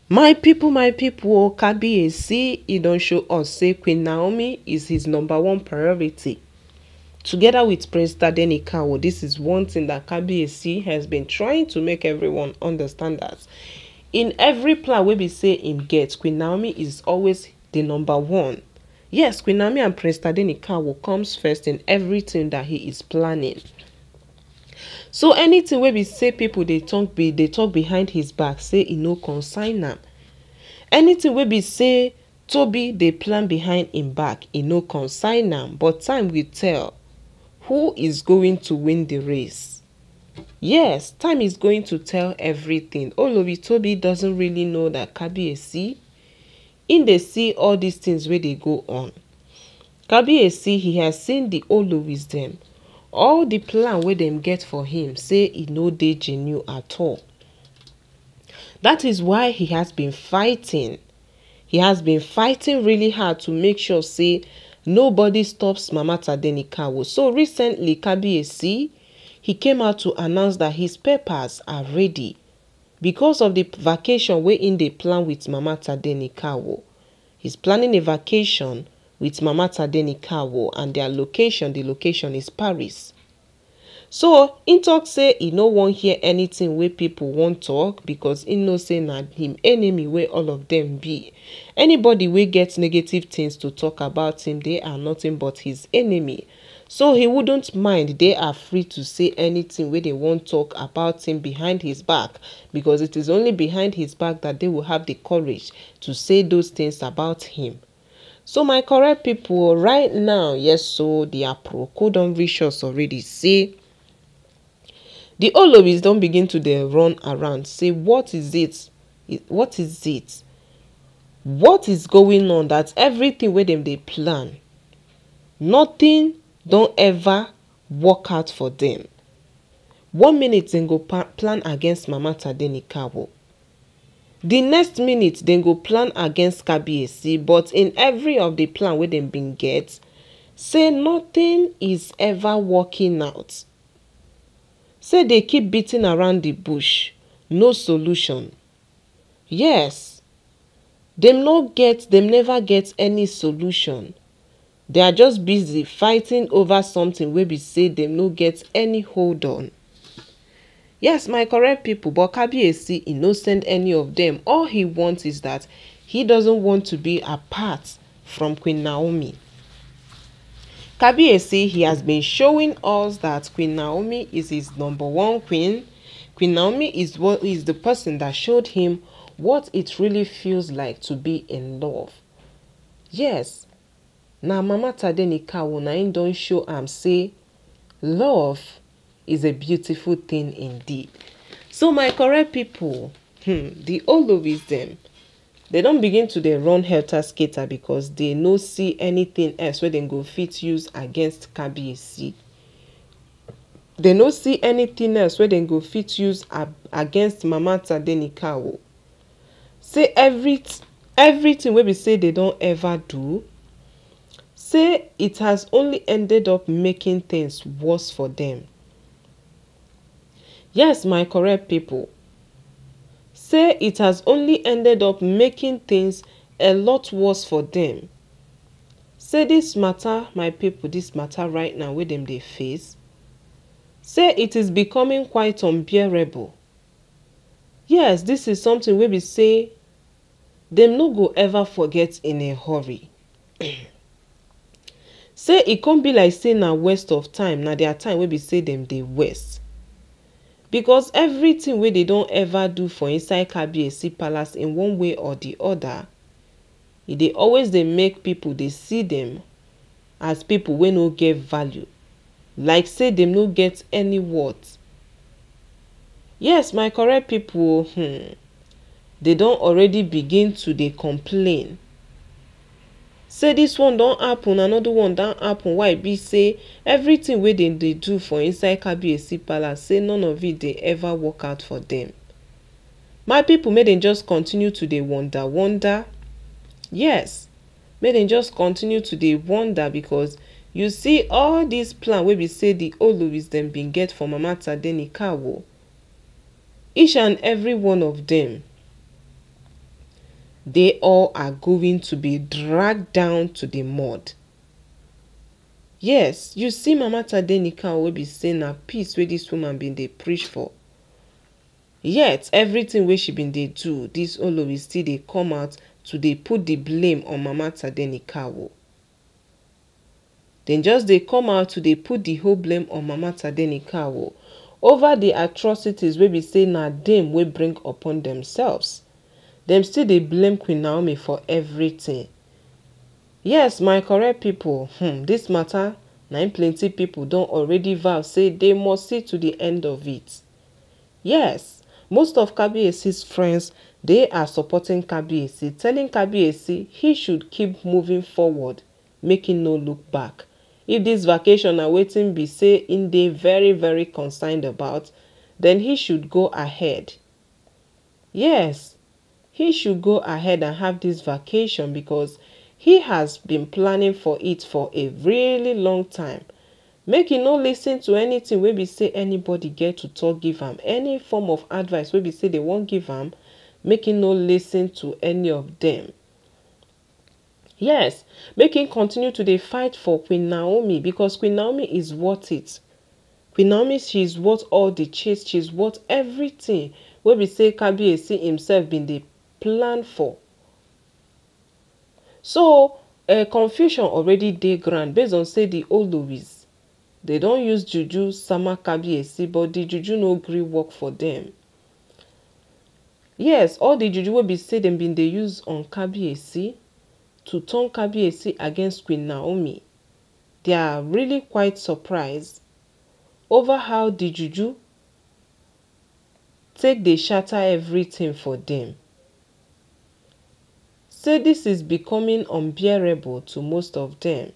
My people, Kabiyesi, he don't show us say Queen Naomi is his #1 priority. Together with Prince Tadenikawo, this is one thing that Kabiyesi has been trying to make everyone understand, that in every plan wey be say him get, Queen Naomi is always the #1. Yes, Queen Naomi and Prince Tadenikawo comes first in everything that he is planning. So anything wey be say people they talk behind his back, say e no concern am. Anything wey be say Tobi they plan behind him back, e no concern am. But time will tell who is going to win the race. Yes, time is going to tell everything. Olori Tobi doesn't really know that Kabiyesi, in they see all these things where they go on. Kabiyesi, he has seen the Oloris them. All the plan where them get for him, say e no dey genuine at all. That is why he has been fighting. He has been fighting really hard to make sure say nobody stops Mama Tadenikawo. So recently, Kabiyesi, he came out to announce that his papers are ready because of the vacation wey in dey plan with Mama Tadenikawo. He's planning a vacation with Mama Tadenikawo, and their location, the location is Paris. So in talk say he no wan hear anything wey people won't talk, because he know say na him enemy wey all of them be. Anybody wey gets negative things to talk about him, they are nothing but his enemy. So he wouldn't mind. They are free to say anything where they won't talk about him behind his back, because it is only behind his back that they will have the courage to say those things about him. So my correct people, right now, yes, so the aproko don reach us already. Say the Oloris don't begin to dey run around. Say what is it? What is it? What is going on? That everything where them they plan, nothing don't ever work out for them. 1 minute then go plan against Mama Tadenikawo. The next minute then go plan against Kabiyesi. But in every of the plan where them been get, say nothing is ever working out. Say they keep beating around the bush, no solution. Yes, them never get any solution. They are just busy fighting over something where we say them no get any hold on. Yes, my correct people, but Kabiyesi, he no send any of them. All he wants is that he doesn't want to be apart from Queen Naomi. Kabiyesi, he has been showing us that Queen Naomi is his #1 queen. Queen Naomi is the person that showed him what it really feels like to be in love. Yes, now Mama Tadenikawo na him don show am say love is a beautiful thing indeed. So my correct people, the Oloris them, they don't begin to dey run helter-skelter because they no see anything else where they go fit use against Kabiyesi. They no see anything else where they go fit use against Mama Tadenikawo. Say everything where we say they don't ever do, say it has only ended up making things worse for them. Yes, my correct people, say it has only ended up making things a lot worse for them. Say this matter, my people, this matter right now where them they face, say it is becoming quite unbearable. Yes, this is something where we say them no go ever forget in a hurry. Say it can't be like say na waste of time. Now their time where we say them they waste. Because everything where they don't ever do for inside Kabiyesi palace in one way or the other, they always they make people they see them as people wey no get value. Like say them no get any worth. Yes, my correct people, they don't already begin to they complain. Say this one don't happen, another one don't happen. Why be say everything where they do for inside Kabiyesi palace, say none of it they ever work out for them. My people, may they just continue to they wonder. Yes, may they just continue to they wonder, because you see all these plan where we say the Oloris them been get for Mama Tadenikawo. Each and every one of them, they all are going to be dragged down to the mud. Yes, you see Mama Tadenika will be saying a peace where this woman been dey preach for. Yet everything where she been dey do, this olori still dey come out to dey put the blame on Mama Tadenika. Then just they come out to dey put the whole blame on Mama Tadenika over the atrocities wey be say na dem wey bring upon themselves. Dem still dey blame Queen Naomi for everything. Yes, my correct people, this matter, na plenty people don already vow say they must see to the end of it. Yes, most of Kabiyesi's friends, they are supporting Kabiyesi, telling Kabiyesi he should keep moving forward, making no look back. If this vacation na wetin be say in dey very, very concerned about, then he should go ahead. Yes, he should go ahead and have this vacation because he has been planning for it for a really long time. Make he no listen to anything wey be say anybody get to talk give am, any form of advice wey be say they won't give am, make he no listen to any of them. Yes, make him continue to dey fight for Queen Naomi because Queen Naomi is worth it. Queen Naomi, she's worth all the chase, she's worth everything wey be say Kabiyesi himself been dey plan for. So confusion already dey ground based on say the oloris, they don't use juju sama Kabiyesi, but the juju no gree work for them. Yes, all the juju wey be say them been dey use on Kabiyesi to turn Kabiyesi against Queen Naomi. They are really quite surprised over how the juju take dey shatter everything for them. Say this is becoming unbearable to most of them.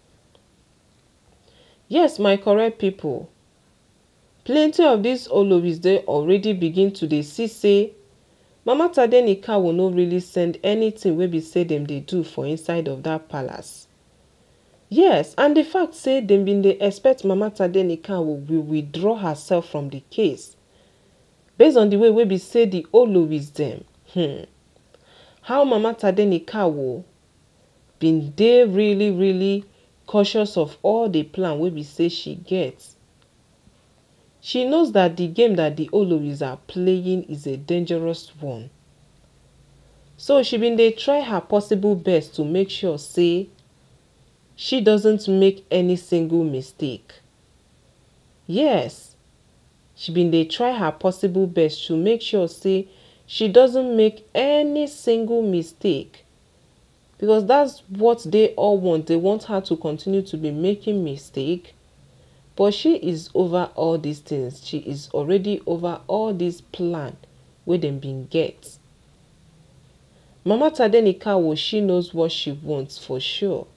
Yes, my correct people, plenty of these oloris they already begin to dey see say Mama Tadenika will not really send anything wey be say them they do for inside of that palace. Yes, and the fact say them been dey expect Mama Tadenika will withdraw herself from the case based on the way we be say the oloris them. How Mama Tadenika will been dey really cautious of all the plan wey be say she gets. She knows that the game that the oloris are playing is a dangerous one. So she been dey try her possible best to make sure say she doesn't make any single mistake. Yes, she been dey try her possible best to make sure say she doesn't make any single mistake. Because that's what they all want. They want her to continue to be making mistakes. But she is over all these things. She is already over all this plan where them been get. Mama Tadenika, she knows what she wants for sure.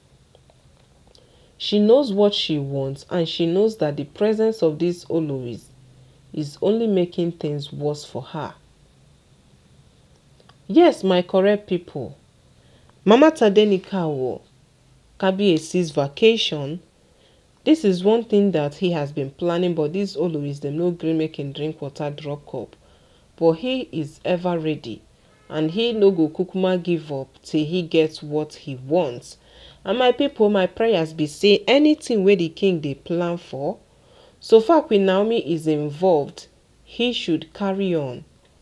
She knows what she wants, and she knows that the presence of these oloris is only making things worse for her. Yes, my correct people, Mama Tadenika Kabiyesi's vacation, this is one thing that he has been planning, but these oloris them no gree make him drink water drop cup. But he is ever ready, and he no go kukuma give up till he gets what he wants. And my people, my prayers be say anything where the king they plan for, so far Queen Naomi is involved, he should carry on.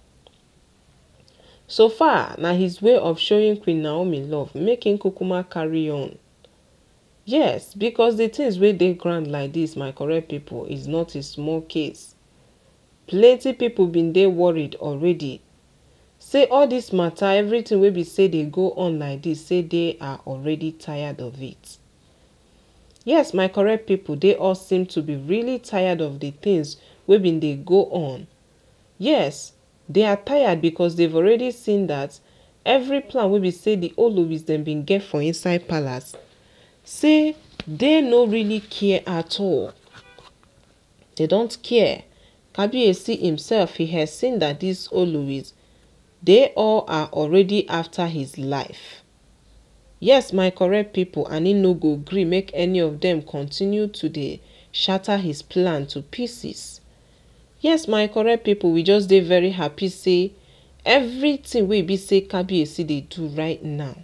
So far, now his way of showing Queen Naomi love, making kukuma carry on. Yes, because the things where they grand like this, my correct people, is not a small case. Plenty people been there worried already. Say all this matter, everything wey be say they go on like this, say they are already tired of it. Yes, my correct people, they all seem to be really tired of the things wey been they go on. Yes, they are tired because they've already seen that every plan wey be say the oloris them been get for inside palace, say they no really care at all. They don't care. Kabiyesi himself, he has seen that these oloris, they all are already after his life. Yes, my correct people, and he no go gree make any of them continue to dey shatter his plan to pieces. Yes, my correct people, we just dey very happy say everything wey be say kabiyesi dey do right now,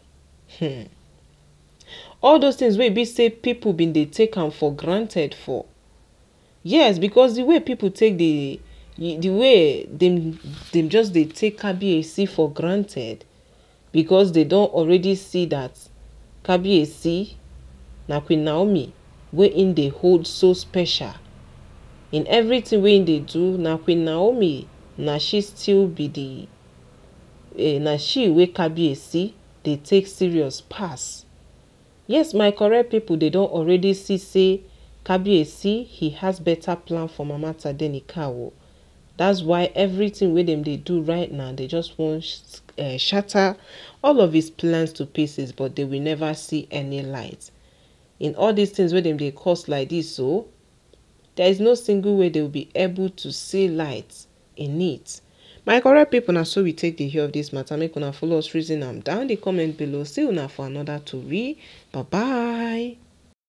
all those things wey be say people been dey take am for granted for. Yes, because the way people take the way them just dey take kabiyesi for granted, because they don already see that kabiyesi na Queen Naomi wey im dey hold so special. In everything wey im dey do, na Queen Naomi, na she still be the na she wey kabiyesi dey take serious pass. Yes, my correct people, they don already see say kabiyesi he has better plan for Mama Tadenikawo. That's why everything wey dem dey do right now, they just want shatter all of his plans to pieces, but they will never see any light. In all these things wey dem dey cause like this, so there is no single way they will be able to see light in it. My correct people, na so we take the hear of this matter. Make una follow us reason am down the comment below. See una for another tori. Bye bye.